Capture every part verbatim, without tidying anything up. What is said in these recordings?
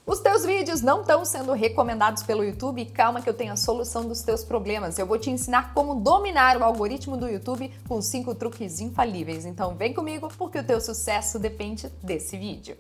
Os teus vídeos não estão sendo recomendados pelo YouTube? Calma que eu tenho a solução dos teus problemas. Eu vou te ensinar como dominar o algoritmo do YouTube com cinco truques infalíveis. Então vem comigo porque o teu sucesso depende desse vídeo.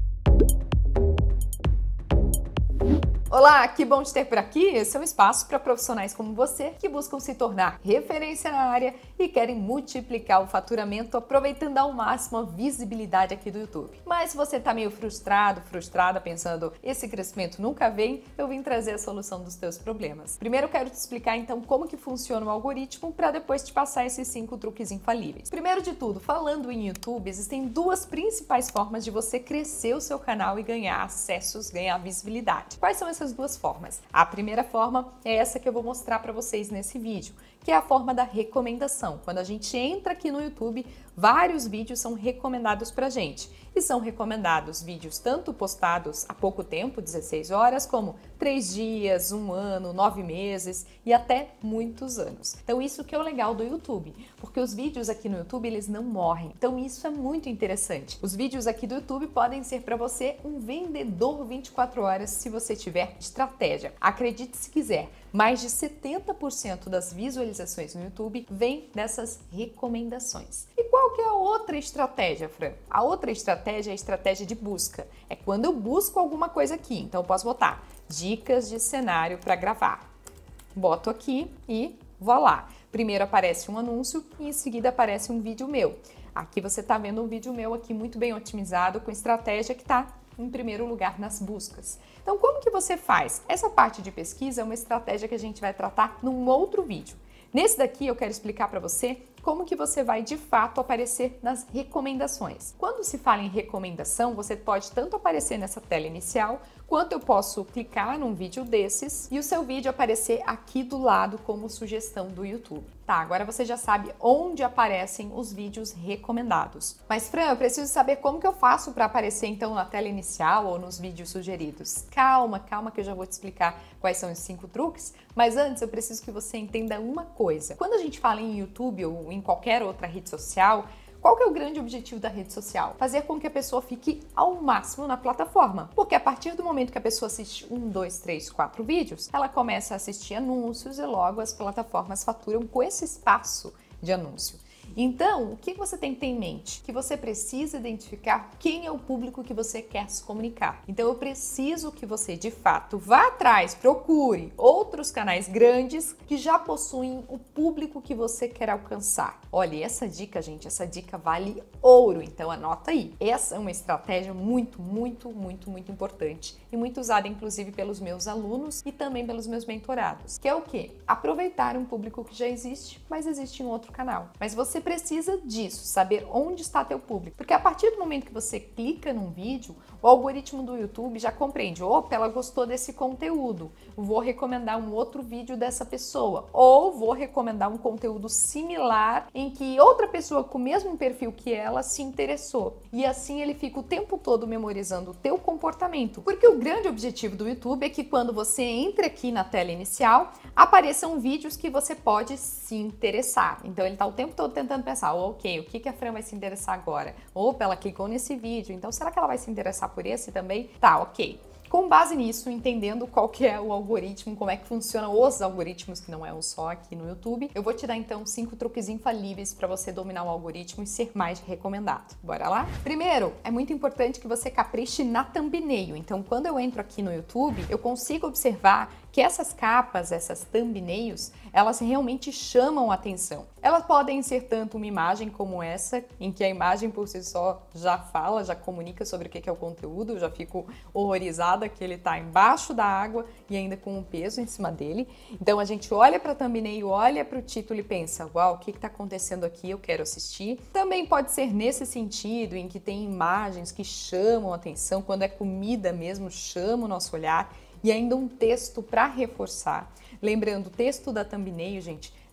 Olá, que bom te ter por aqui. Esse é um espaço para profissionais como você que buscam se tornar referência na área e querem multiplicar o faturamento aproveitando ao máximo a visibilidade aqui do YouTube. Mas se você está meio frustrado, frustrada, pensando esse crescimento nunca vem, eu vim trazer a solução dos teus problemas. Primeiro eu quero te explicar então como que funciona o algoritmo para depois te passar esses cinco truques infalíveis. Primeiro de tudo, falando em YouTube, existem duas principais formas de você crescer o seu canal e ganhar acessos, ganhar visibilidade. Quais são essas duas formas? A primeira forma é essa que eu vou mostrar para vocês nesse vídeo, que é a forma da recomendação. Quando a gente entra aqui no YouTube, vários vídeos são recomendados pra gente. E são recomendados vídeos tanto postados há pouco tempo, dezesseis horas, como três dias, um ano, nove meses e até muitos anos. Então isso que é o legal do YouTube, porque os vídeos aqui no YouTube eles não morrem. Então isso é muito interessante. Os vídeos aqui do YouTube podem ser para você um vendedor vinte e quatro horas se você tiver estratégia. Acredite se quiser, mais de setenta por cento das visualizações no YouTube vem dessas recomendações. E qual que é a outra estratégia, Fran? A outra estratégia é a estratégia de busca. É quando eu busco alguma coisa aqui. Então eu posso botar dicas de cenário para gravar. Boto aqui e vou lá. Primeiro aparece um anúncio e em seguida aparece um vídeo meu. Aqui você está vendo um vídeo meu aqui muito bem otimizado com estratégia que está em primeiro lugar nas buscas. Então, como que você faz? Essa parte de pesquisa é uma estratégia que a gente vai tratar num outro vídeo. Nesse daqui eu quero explicar para você como que você vai de fato aparecer nas recomendações. Quando se fala em recomendação, você pode tanto aparecer nessa tela inicial, quanto eu posso clicar num vídeo desses e o seu vídeo aparecer aqui do lado como sugestão do YouTube. Tá, agora você já sabe onde aparecem os vídeos recomendados. Mas Fran, eu preciso saber como que eu faço para aparecer então na tela inicial ou nos vídeos sugeridos. Calma, calma que eu já vou te explicar quais são os cinco truques, mas antes eu preciso que você entenda uma coisa. Quando a gente fala em YouTube ou em qualquer outra rede social, qual que é o grande objetivo da rede social? Fazer com que a pessoa fique ao máximo na plataforma. Porque a partir do momento que a pessoa assiste um, dois, três, quatro vídeos, ela começa a assistir anúncios e logo as plataformas faturam com esse espaço de anúncio. Então, o que você tem que ter em mente? Que você precisa identificar quem é o público que você quer se comunicar. Então, eu preciso que você, de fato, vá atrás, procure outros canais grandes que já possuem o público que você quer alcançar. Olha, essa dica, gente, essa dica vale ouro, então anota aí. Essa é uma estratégia muito, muito, muito, muito importante e muito usada, inclusive, pelos meus alunos e também pelos meus mentorados, que é o quê? Aproveitar um público que já existe, mas existe em outro canal. Mas você precisa disso, saber onde está teu público, porque a partir do momento que você clica num vídeo, o algoritmo do YouTube já compreende, opa, ela gostou desse conteúdo, vou recomendar um outro vídeo dessa pessoa, ou vou recomendar um conteúdo similar em que outra pessoa com o mesmo perfil que ela se interessou, e assim ele fica o tempo todo memorizando o teu comportamento, porque o grande objetivo do YouTube é que quando você entra aqui na tela inicial, apareçam vídeos que você pode se interessar, então ele está o tempo todo tentando pensar, oh, ok, o que, que a Fran vai se interessar agora? Opa, ela clicou nesse vídeo, então será que ela vai se interessar por esse também? Tá, ok. Com base nisso, entendendo qual que é o algoritmo, como é que funcionam os algoritmos, que não é um só aqui no YouTube, eu vou te dar então cinco truques infalíveis para você dominar o algoritmo e ser mais recomendado. Bora lá? Primeiro, é muito importante que você capriche na thumbnail. Então, quando eu entro aqui no YouTube, eu consigo observar que essas capas, essas thumbnails, elas realmente chamam a atenção. Elas podem ser tanto uma imagem como essa, em que a imagem por si só já fala, já comunica sobre o que é o conteúdo, eu já fico horrorizada que ele está embaixo da água e ainda com um peso em cima dele. Então a gente olha para a thumbnail, olha para o título e pensa, uau, o que está acontecendo aqui, eu quero assistir. Também pode ser nesse sentido, em que tem imagens que chamam a atenção, quando é comida mesmo, chama o nosso olhar, e ainda um texto para reforçar. Lembrando, o texto da thumbnail, gente,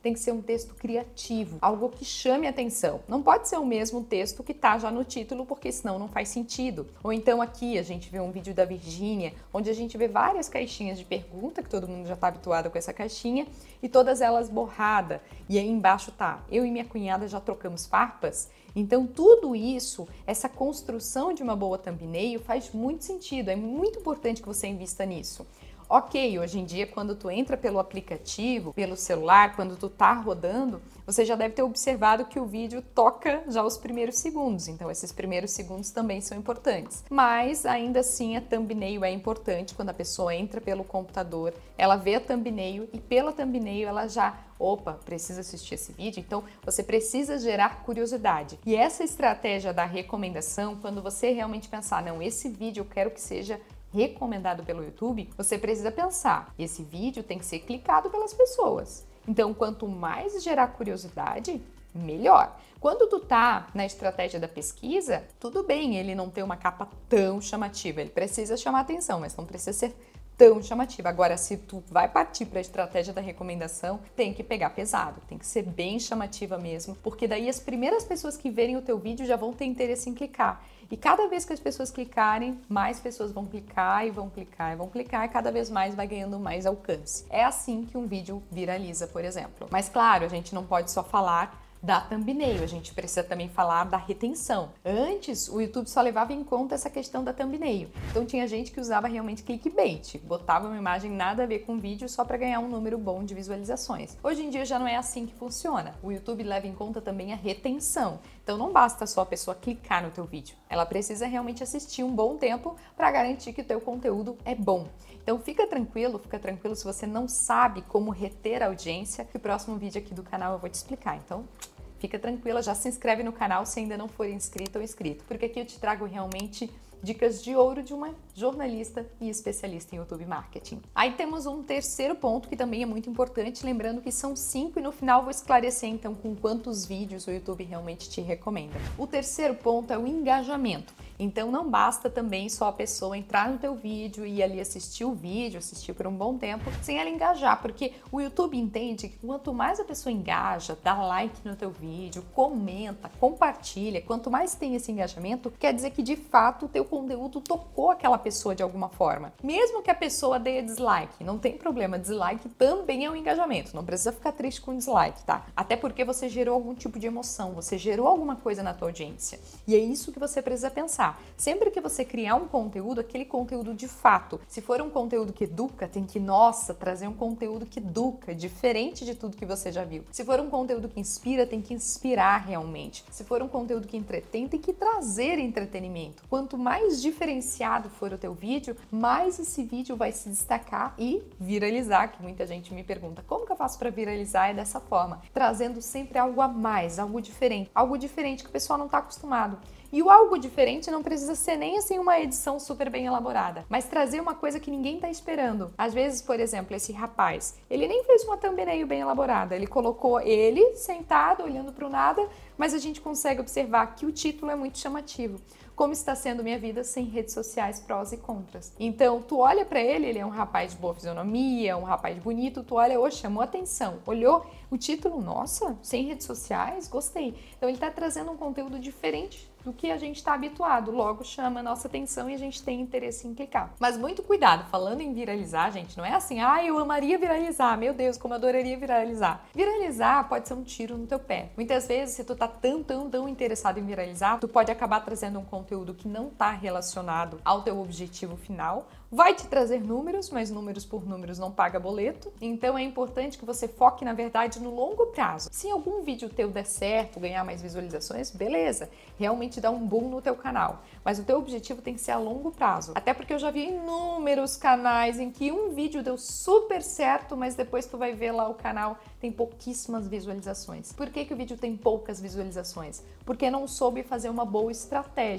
tem que ser um texto criativo, algo que chame a atenção. Não pode ser o mesmo texto que tá já no título, porque senão não faz sentido. Ou então aqui a gente vê um vídeo da Virgínia, onde a gente vê várias caixinhas de pergunta, que todo mundo já tá habituado com essa caixinha, e todas elas borrada. E aí embaixo tá, eu e minha cunhada já trocamos farpas. Então tudo isso, essa construção de uma boa thumbnail faz muito sentido, é muito importante que você invista nisso. Ok, hoje em dia quando tu entra pelo aplicativo, pelo celular, quando tu tá rodando, você já deve ter observado que o vídeo toca já os primeiros segundos, então esses primeiros segundos também são importantes. Mas ainda assim a thumbnail é importante quando a pessoa entra pelo computador, ela vê a thumbnail e pela thumbnail ela já opa, precisa assistir esse vídeo, então você precisa gerar curiosidade. E essa estratégia da recomendação, quando você realmente pensar, não, esse vídeo eu quero que seja recomendado pelo YouTube, você precisa pensar, esse vídeo tem que ser clicado pelas pessoas. Então, quanto mais gerar curiosidade, melhor. Quando tu tá na estratégia da pesquisa, tudo bem ele não ter uma capa tão chamativa, ele precisa chamar atenção, mas não precisa ser tão chamativa. Agora, se tu vai partir para a estratégia da recomendação, tem que pegar pesado, tem que ser bem chamativa mesmo, porque daí as primeiras pessoas que verem o teu vídeo já vão ter interesse em clicar. E cada vez que as pessoas clicarem, mais pessoas vão clicar e vão clicar e vão clicar e cada vez mais vai ganhando mais alcance. É assim que um vídeo viraliza, por exemplo. Mas claro, a gente não pode só falar da thumbnail, a gente precisa também falar da retenção. Antes, o YouTube só levava em conta essa questão da thumbnail. Então tinha gente que usava realmente clickbait, botava uma imagem nada a ver com o vídeo só para ganhar um número bom de visualizações. Hoje em dia já não é assim que funciona. O YouTube leva em conta também a retenção. Então não basta só a pessoa clicar no teu vídeo. Ela precisa realmente assistir um bom tempo para garantir que o teu conteúdo é bom. Então fica tranquilo, fica tranquilo se você não sabe como reter a audiência, que o próximo vídeo aqui do canal eu vou te explicar. Então fica tranquila, já se inscreve no canal se ainda não for inscrito ou inscrito, porque aqui eu te trago realmente dicas de ouro de uma jornalista e especialista em YouTube Marketing. Aí temos um terceiro ponto que também é muito importante, lembrando que são cinco e no final vou esclarecer então com quantos vídeos o YouTube realmente te recomenda. O terceiro ponto é o engajamento. Então não basta também só a pessoa entrar no teu vídeo e ali assistir o vídeo, assistir por um bom tempo, sem ela engajar, porque o YouTube entende que quanto mais a pessoa engaja, dá like no teu vídeo, comenta, compartilha, quanto mais tem esse engajamento, quer dizer que de fato o teu conteúdo tocou aquela pessoa de alguma forma. Mesmo que a pessoa dê dislike, não tem problema, dislike também é um engajamento, não precisa ficar triste com dislike, tá? Até porque você gerou algum tipo de emoção, você gerou alguma coisa na tua audiência. E é isso que você precisa pensar. Sempre que você criar um conteúdo, aquele conteúdo de fato, se for um conteúdo que educa, tem que, nossa, trazer um conteúdo que educa, diferente de tudo que você já viu. Se for um conteúdo que inspira, tem que inspirar realmente. Se for um conteúdo que entretém, tem que trazer entretenimento. Quanto mais diferenciado for o teu vídeo, mais esse vídeo vai se destacar e viralizar, que muita gente me pergunta, como que eu faço para viralizar? É dessa forma, trazendo sempre algo a mais, algo diferente, algo diferente que o pessoal não está acostumado. E o algo diferente não precisa ser nem assim uma edição super bem elaborada, mas trazer uma coisa que ninguém tá esperando. Às vezes, por exemplo, esse rapaz, ele nem fez uma thumbnail bem elaborada, ele colocou ele sentado, olhando para o nada, mas a gente consegue observar que o título é muito chamativo. Como está sendo minha vida sem redes sociais, prós e contras. Então, tu olha para ele, ele é um rapaz de boa fisionomia, um rapaz bonito, tu olha, oh, chamou atenção, olhou o título, nossa, sem redes sociais, gostei. Então, ele está trazendo um conteúdo diferente do que a gente está habituado, logo chama a nossa atenção e a gente tem interesse em clicar. Mas muito cuidado, falando em viralizar, gente, não é assim, ah, eu amaria viralizar, meu Deus, como eu adoraria viralizar. Viralizar pode ser um tiro no teu pé. Muitas vezes, se tu tá tão, tão, tão interessado em viralizar, tu pode acabar trazendo um conteúdo que não tá relacionado ao teu objetivo final, vai te trazer números, mas números por números não paga boleto, então é importante que você foque, na verdade, no longo prazo. Se algum vídeo teu der certo, ganhar mais visualizações, beleza, realmente dá um boom no teu canal, mas o teu objetivo tem que ser a longo prazo, até porque eu já vi inúmeros canais em que um vídeo deu super certo, mas depois tu vai ver lá o canal tem pouquíssimas visualizações. Por que que o vídeo tem poucas visualizações? Porque não soube fazer uma boa estratégia.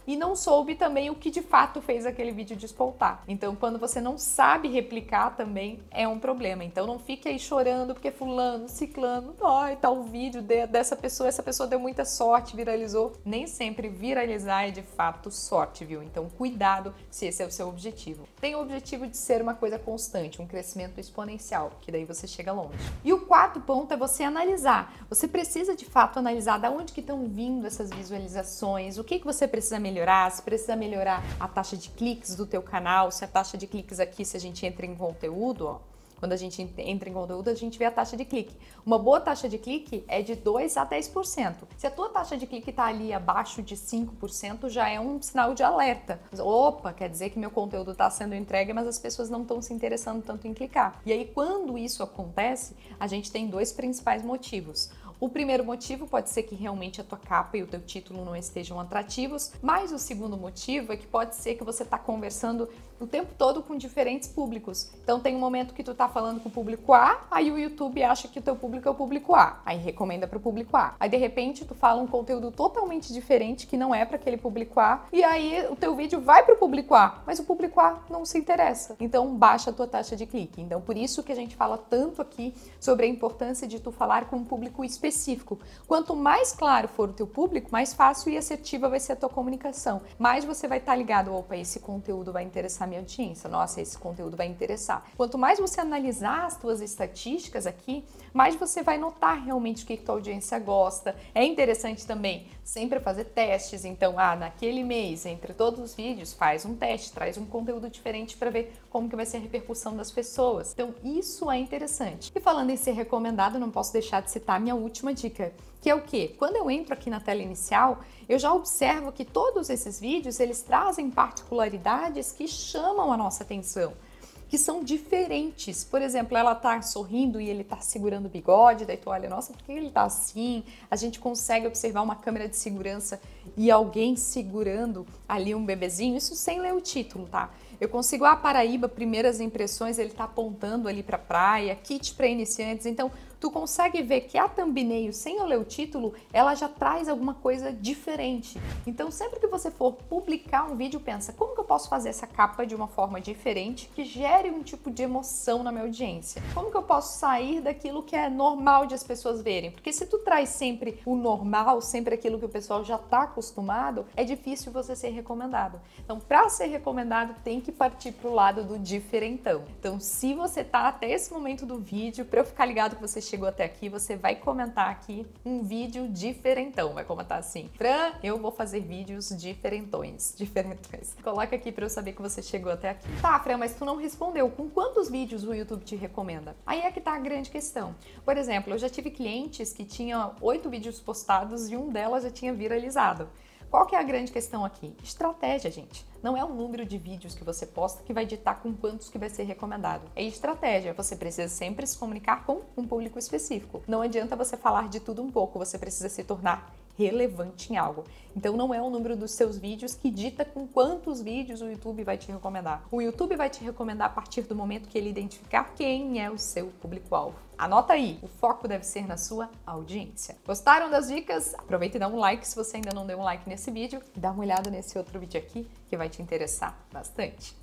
e não soube também o que de fato fez aquele vídeo despontar. Então, quando você não sabe replicar também é um problema. Então, não fique aí chorando porque fulano, ciclano, ai, tal vídeo de, dessa pessoa, essa pessoa deu muita sorte, viralizou. Nem sempre viralizar é de fato sorte, viu? Então, cuidado se esse é o seu objetivo. Tem o objetivo de ser uma coisa constante, um crescimento exponencial, que daí você chega longe. E o quarto ponto é você analisar. Você precisa de fato analisar da onde que estão vindo essas visualizações, o que que você precisa melhorar, se precisa melhorar a taxa de cliques do teu canal, se a taxa de cliques aqui, se a gente entra em conteúdo, ó, quando a gente entra em conteúdo, a gente vê a taxa de clique. Uma boa taxa de clique é de dois a dez por cento. Se a tua taxa de clique está ali abaixo de cinco por cento, já é um sinal de alerta. Opa, quer dizer que meu conteúdo está sendo entregue, mas as pessoas não estão se interessando tanto em clicar. E aí, quando isso acontece, a gente tem dois principais motivos. O primeiro motivo pode ser que realmente a tua capa e o teu título não estejam atrativos, mas o segundo motivo é que pode ser que você está conversando o tempo todo com diferentes públicos. Então tem um momento que tu tá falando com o público A, aí o YouTube acha que o teu público é o público A, aí recomenda para o público A. Aí de repente tu fala um conteúdo totalmente diferente que não é para aquele público A, e aí o teu vídeo vai para o público A, mas o público A não se interessa. Então baixa a tua taxa de clique. Então por isso que a gente fala tanto aqui sobre a importância de tu falar com um público específico. Específico. Quanto mais claro for o teu público, mais fácil e assertiva vai ser a tua comunicação. Mais você vai estar ligado, opa, esse conteúdo vai interessar minha audiência, nossa, esse conteúdo vai interessar. Quanto mais você analisar as tuas estatísticas aqui, mais você vai notar realmente o que a tua audiência gosta. É interessante também sempre fazer testes, então, ah, naquele mês, entre todos os vídeos, faz um teste, traz um conteúdo diferente para ver como que vai ser a repercussão das pessoas. Então, isso é interessante. E falando em ser recomendado, não posso deixar de citar a minha última Última dica, que é o quê? Quando eu entro aqui na tela inicial, eu já observo que todos esses vídeos, eles trazem particularidades que chamam a nossa atenção, que são diferentes. Por exemplo, ela tá sorrindo e ele tá segurando o bigode, daí tu olha, nossa, por que ele tá assim? A gente consegue observar uma câmera de segurança e alguém segurando ali um bebezinho, isso sem ler o título, tá? Eu consigo, ah, Paraíba, primeiras impressões, ele tá apontando ali pra praia, kit para iniciantes, então tu consegue ver que a thumbnail, sem eu ler o título, ela já traz alguma coisa diferente. Então, sempre que você for publicar um vídeo, pensa, como que eu posso fazer essa capa de uma forma diferente que gere um tipo de emoção na minha audiência? Como que eu posso sair daquilo que é normal de as pessoas verem? Porque se tu traz sempre o normal, sempre aquilo que o pessoal já está acostumado, é difícil você ser recomendado. Então, para ser recomendado, tem que partir pro lado do diferentão. Então, se você tá até esse momento do vídeo, para eu ficar ligado que você chegou até aqui, você vai comentar aqui um vídeo diferentão. Vai comentar assim, Fran, eu vou fazer vídeos diferentões. Diferentões. Coloca aqui para eu saber que você chegou até aqui. Tá, Fran, mas tu não respondeu. Com quantos vídeos o YouTube te recomenda? Aí é que tá a grande questão. Por exemplo, eu já tive clientes que tinham oito vídeos postados e um delas já tinha viralizado. Qual que é a grande questão aqui? Estratégia, gente. Não é o número de vídeos que você posta que vai ditar com quantos que vai ser recomendado. É estratégia. Você precisa sempre se comunicar com um público específico. Não adianta você falar de tudo um pouco, você precisa se tornar relevante em algo. Então não é o número dos seus vídeos que dita com quantos vídeos o YouTube vai te recomendar. O YouTube vai te recomendar a partir do momento que ele identificar quem é o seu público-alvo. Anota aí, o foco deve ser na sua audiência. Gostaram das dicas? Aproveita e dá um like se você ainda não deu um like nesse vídeo. E dá uma olhada nesse outro vídeo aqui que vai te interessar bastante.